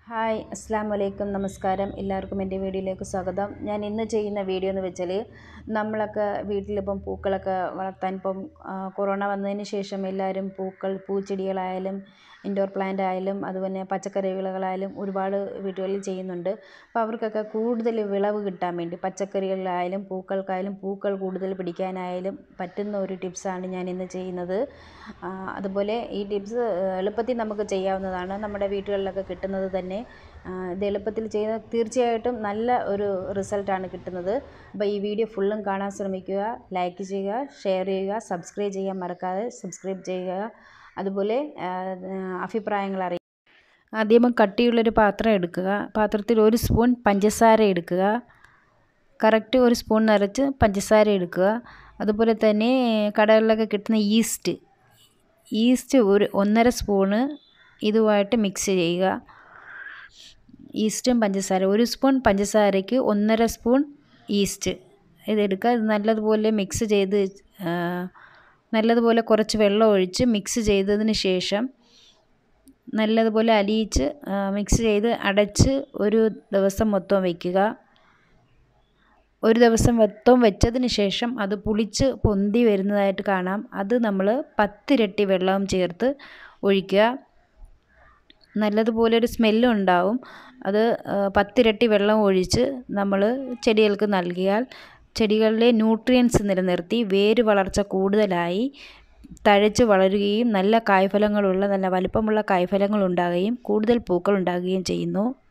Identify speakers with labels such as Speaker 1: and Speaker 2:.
Speaker 1: Hi അസ്സാം വലൈക്കും നമസ്കാരം. എല്ലാവർക്കും എൻ്റെ വീഡിയോയിലേക്ക് സ്വാഗതം. ഞാൻ ഇന്ന് ചെയ്യുന്ന വീഡിയോ എന്ന് വെച്ചാൽ നമ്മളൊക്കെ വീട്ടിലിപ്പം പൂക്കളൊക്കെ വളർത്താൻ ഇപ്പം കൊറോണ വന്നതിന് ശേഷം എല്ലാവരും പൂച്ചെടികളായാലും ഇൻഡോർ പ്ലാന്റ് ആയാലും അതുപോലെ പച്ചക്കറികളായാലും ഒരുപാട് വീടുകളിൽ ചെയ്യുന്നുണ്ട്. അപ്പോൾ അവർക്കൊക്കെ കൂടുതൽ വിളവ് കിട്ടാൻ വേണ്ടി പച്ചക്കറികളിലായാലും പൂക്കൾക്കായാലും പൂക്കൾ കൂടുതൽ പിടിക്കാനായാലും പറ്റുന്ന ഒരു ടിപ്സാണ് ഞാൻ ഇന്ന് ചെയ്യുന്നത്. അതുപോലെ ഈ ടിപ്സ് എളുപ്പത്തിൽ നമുക്ക് ചെയ്യാവുന്നതാണ്. നമ്മുടെ വീടുകളിലൊക്കെ കിട്ടുന്നത് തന്നെ. ഇത് എളുപ്പത്തിൽ ചെയ്ത് തീർച്ചയായിട്ടും നല്ല ഒരു റിസൾട്ടാണ് കിട്ടുന്നത്. അപ്പോൾ ഈ വീഡിയോ ഫുള്ളും കാണാൻ ശ്രമിക്കുക, ലൈക്ക് ചെയ്യുക, ഷെയർ ചെയ്യുക, സബ്സ്ക്രൈബ് ചെയ്യാൻ മറക്കാതെ സബ്സ്ക്രൈബ് ചെയ്യുക. അതുപോലെ അഭിപ്രായങ്ങൾ അറിയിക്കുക. ആദ്യം കട്ടിയുള്ളൊരു പാത്രം എടുക്കുക. പാത്രത്തിൽ 1 സ്പൂൺ പഞ്ചസാര എടുക്കുക. കറക്റ്റ് 1 സ്പൂൺ നിറച്ച് പഞ്ചസാര എടുക്കുക. അതുപോലെ തന്നെ കടകളിലൊക്കെ കിട്ടുന്ന ഈസ്റ്റ് ഒരു 1.5 സ്പൂണ് ഇതുമായിട്ട് മിക്സ് ചെയ്യുക. ഈസ്റ്റും പഞ്ചസാര 1 സ്പൂൺ പഞ്ചസാരയ്ക്ക് 1.5 സ്പൂൺ ഈസ്റ്റ് ഇതെടുക്കുക. ഇത് നല്ലതുപോലെ മിക്സ് ചെയ്ത് നല്ലതുപോലെ കുറച്ച് വെള്ളം ഒഴിച്ച് മിക്സ് ചെയ്തതിന് ശേഷം നല്ലതുപോലെ അലിയിച്ച് മിക്സ് ചെയ്ത് അടച്ച് ഒരു ദിവസം മൊത്തം വയ്ക്കുക. ഒരു ദിവസം മൊത്തം വെച്ചതിന് ശേഷം അത് പുളിച്ച് പൊന്തി വരുന്നതായിട്ട് കാണാം. അത് നമ്മൾ 10 ഇരട്ടി വെള്ളം ചേർത്ത് ഒഴിക്കുക. നല്ലതുപോലെ ഒരു സ്മെല്ലും ഉണ്ടാവും. അത് 10 ഇരട്ടി വെള്ളം ഒഴിച്ച് നമ്മൾ ചെടികൾക്ക് നൽകിയാൽ ചെടികളിലെ ന്യൂട്രിയൻസ് നിലനിർത്തി വേര് വളർച്ച കൂടുതലായി തഴച്ച് വളരുകയും നല്ല കായ്ഫലങ്ങളുള്ള നല്ല വലിപ്പമുള്ള കായ്ഫലങ്ങൾ ഉണ്ടാകുകയും കൂടുതൽ പൂക്കൾ ഉണ്ടാകുകയും ചെയ്യുന്നു.